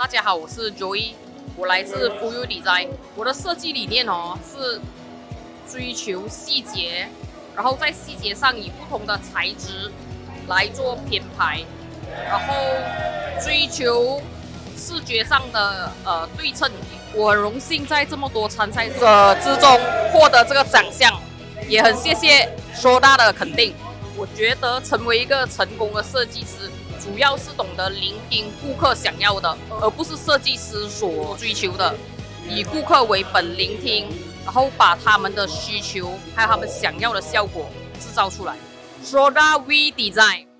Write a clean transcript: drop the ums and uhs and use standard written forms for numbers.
大家好，我是 Zoey， 我来自 Fuyu Dezain。我的设计理念是追求细节，然后在细节上以不同的材质来做编排，然后追求视觉上的对称。我很荣幸在这么多参赛者之中获得这个奖项，也很谢谢 SRODA 的肯定。我觉得成为一个成功的设计师，主要是懂得聆听顾客想要的，而不是设计师所追求的。以顾客为本，聆听，然后把他们的需求还有他们想要的效果制造出来。SRODA we design。